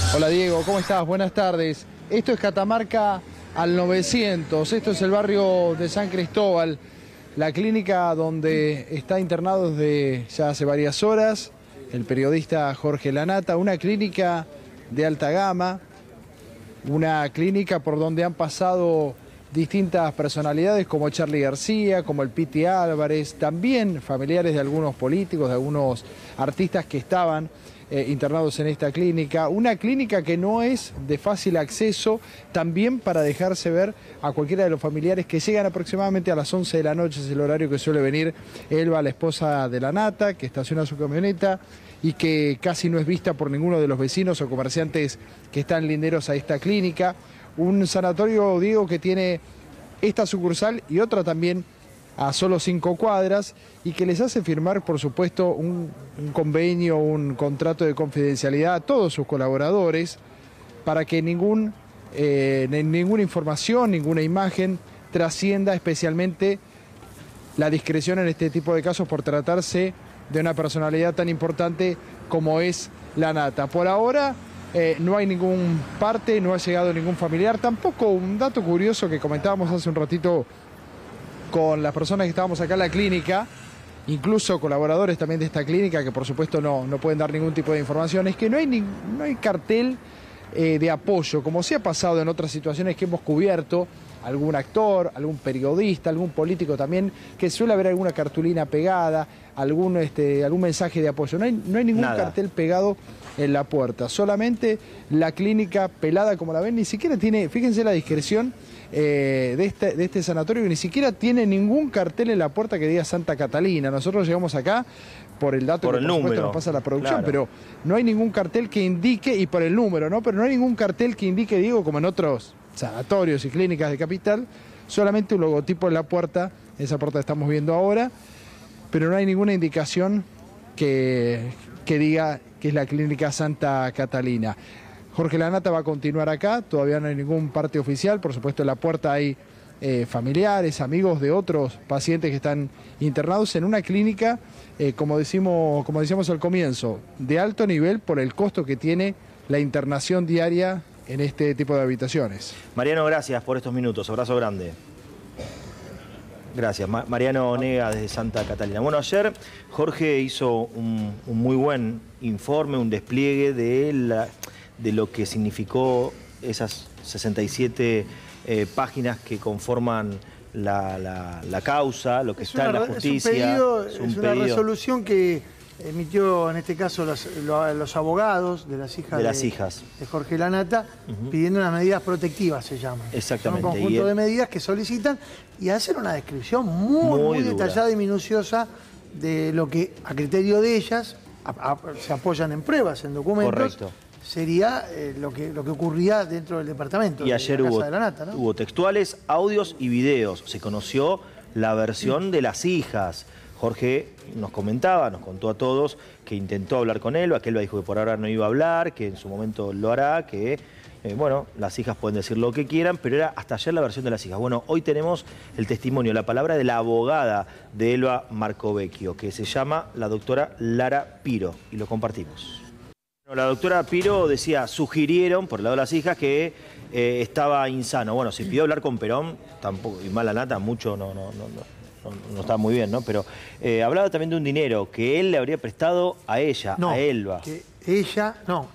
Hola Diego, ¿cómo estás? Buenas tardes. Esto es Catamarca al 900, esto es el barrio de San Cristóbal, la clínica donde está internado desde ya hace varias horas el periodista Jorge Lanata, una clínica de alta gama, una clínica por donde han pasado distintas personalidades como Charly García, como el Piti Álvarez, también familiares de algunos políticos, de algunos artistas que estaban internados en esta clínica. Una clínica que no es de fácil acceso, también para dejarse ver a cualquiera de los familiares que llegan aproximadamente a las 11 de la noche, es el horario que suele venir Elba, la esposa de Lanata, que estaciona su camioneta y que casi no es vista por ninguno de los vecinos o comerciantes que están linderos a esta clínica. Un sanatorio, Diego, que tiene esta sucursal y otra también a solo 5 cuadras y que les hace firmar, por supuesto, un convenio, un contrato de confidencialidad a todos sus colaboradores para que ninguna información, ninguna imagen trascienda, especialmente la discreción en este tipo de casos por tratarse de una personalidad tan importante como es Lanata. Por ahora no hay ningún parte, no ha llegado ningún familiar, tampoco un dato curioso que comentábamos hace un ratito con las personas que estábamos acá en la clínica, incluso colaboradores también de esta clínica que por supuesto no pueden dar ningún tipo de información, es que no hay cartel de apoyo, como sí ha pasado en otras situaciones que hemos cubierto, algún actor, algún periodista, algún político también, que suele haber alguna cartulina pegada, algún mensaje de apoyo. No hay ningún cartel pegado en la puerta, solamente la clínica pelada como la ven, ni siquiera tiene, fíjense la discreción de este sanatorio, que ni siquiera tiene ningún cartel en la puerta que diga Santa Catalina. Nosotros llegamos acá por el dato que por supuesto nos pasa la producción, claro, pero no hay ningún cartel que indique, y por el número, ¿no? Pero no hay ningún cartel que indique, digo, como en otros sanatorios y clínicas de Capital, solamente un logotipo en la puerta, esa puerta que estamos viendo ahora, pero no hay ninguna indicación que diga que es la clínica Santa Catalina. Jorge Lanata va a continuar acá, todavía no hay ningún parte oficial, por supuesto en la puerta hay familiares, amigos de otros pacientes que están internados en una clínica, como decíamos al comienzo, de alto nivel por el costo que tiene la internación diaria en este tipo de habitaciones. Mariano, gracias por estos minutos, abrazo grande. Gracias, Mariano Onega desde Santa Catalina. Bueno, ayer Jorge hizo un muy buen informe, un despliegue de lo que significó esas 67 páginas que conforman la causa, lo que está en la justicia. Es una resolución que emitió en este caso los abogados de las hijas de Jorge Lanata, pidiendo unas medidas protectivas, se llaman. Exactamente. Son un conjunto de medidas que solicitan y hacen una descripción muy detallada y minuciosa de lo que, a criterio de ellas, se apoyan en pruebas, en documentos. Correcto. Sería lo que ocurría dentro del departamento. Y ayer de la casa de Lanata, ¿no? hubo textuales, audios y videos. Se conoció la versión de las hijas. Jorge nos contó a todos que intentó hablar con él, aquel dijo que por ahora no iba a hablar, que en su momento lo hará, que bueno, las hijas pueden decir lo que quieran, pero era hasta ayer la versión de las hijas. Bueno, hoy tenemos el testimonio, la palabra de la abogada de Elba Marcovecchio, que se llama la doctora Lara Piro, y lo compartimos. La doctora Piro sugirieron, por el lado de las hijas, que estaba insano. Bueno, se pidió hablar con Perón, tampoco, y mala nata, mucho no está muy bien, ¿no? Pero hablaba también de un dinero que él le habría prestado a ella, a Elba. Que ella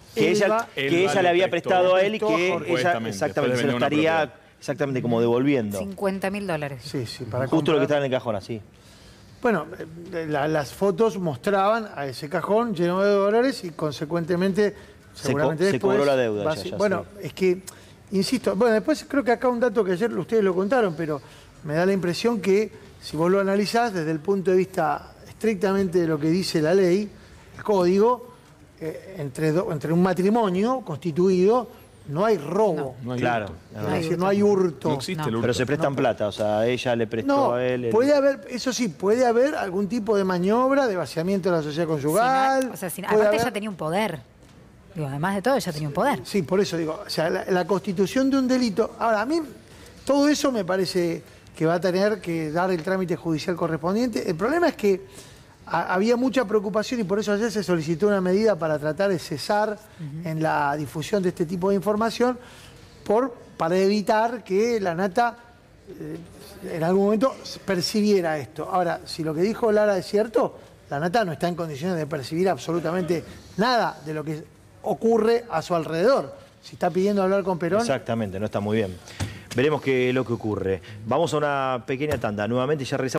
le había prestado a él y que ella exactamente se lo estaría exactamente como devolviendo. $50.000. Sí, para justo lo que estaba en el cajón, así. Bueno, las fotos mostraban a ese cajón lleno de dólares y consecuentemente, seguramente se cobró la deuda. Es que, insisto, después creo que acá un dato que ayer ustedes lo contaron, pero me da la impresión que si vos lo analizás desde el punto de vista estrictamente de lo que dice la ley, el código, entre un matrimonio constituido, no hay robo. No hay claro. Es decir, no hay hurto. No existe el hurto. Pero se prestan plata, o sea, ella le prestó a él. Puede haber, eso sí, puede haber algún tipo de maniobra de vaciamiento de la sociedad conyugal. Aparte ella tenía un poder. Digo, además de todo, ella tenía un poder. Sí, por eso digo, o sea, la constitución de un delito. Ahora, a mí todo eso me parece que va a tener que dar el trámite judicial correspondiente. El problema es que había mucha preocupación y por eso ayer se solicitó una medida para tratar de cesar en la difusión de este tipo de información para evitar que la Nata en algún momento percibiera esto. Ahora, si lo que dijo Lara es cierto, la Nata no está en condiciones de percibir absolutamente nada de lo que ocurre a su alrededor. Si está pidiendo hablar con Perón... Exactamente, no está muy bien. Veremos qué es lo que ocurre. Vamos a una pequeña tanda nuevamente y ya regresamos.